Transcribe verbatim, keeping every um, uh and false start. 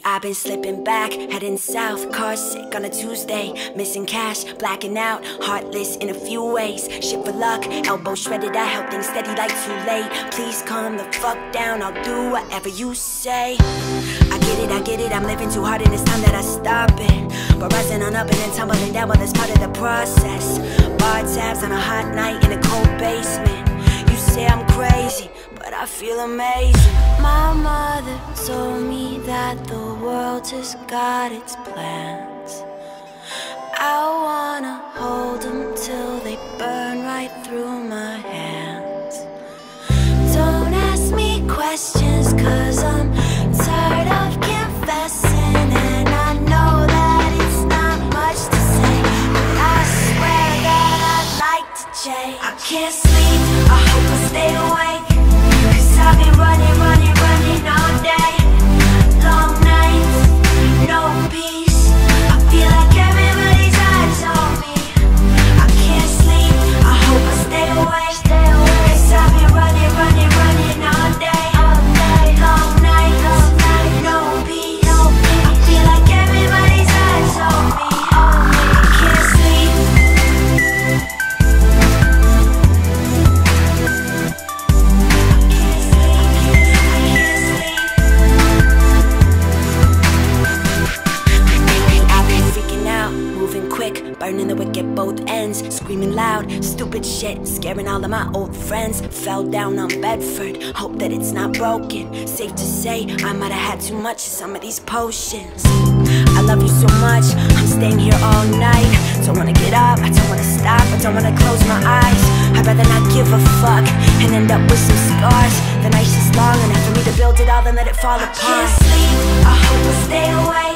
I've been slipping back, heading south, car sick on a Tuesday, missing cash, blacking out, heartless in a few ways. Shit for luck, elbow shredded, I held things steady like too late. Please calm the fuck down, I'll do whatever you say. I get it, I get it, I'm living too hard and it's time that I stop it. But rising on up and then tumbling down, well that's part of the process. Bar tabs on a hot night in a cold basement. You say I'm crazy, but I feel amazing. My mother told me that the world just got its plans. I wanna hold them till they burn right through my hands. Don't ask me questions, cause I'm tired of confessing. And I know that it's not much to say, but I swear that I'd like to change. I can't sleep, I hope I stay awake, cause I've been running, running, running all day. Long nights, no peace, I feel like everybody's eyes on me. I can't sleep, I hope I stay awake, cause I've been running, running, running all day. Long nights, no peace, I feel like everybody's eyes on me. I can't sleep. Burning the wick at both ends, screaming loud, stupid shit, scaring all of my old friends. Fell down on Bedford, hope that it's not broken. Safe to say, I might have had too much of some of these potions. I love you so much, I'm staying here all night. Don't wanna get up, I don't wanna stop, I don't wanna close my eyes. I'd rather not give a fuck and end up with some scars. The night's just long enough for me to build it all, then let it fall apart. I can't sleep, I hope I stay awake,